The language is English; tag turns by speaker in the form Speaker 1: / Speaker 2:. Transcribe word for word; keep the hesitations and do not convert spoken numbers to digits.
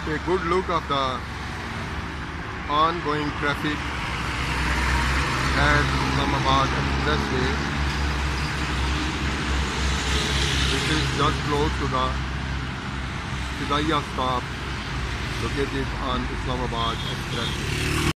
Speaker 1: A good look of the ongoing traffic at Islamabad Expressway. This is just close to the Hidayah stop located on Islamabad Expressway.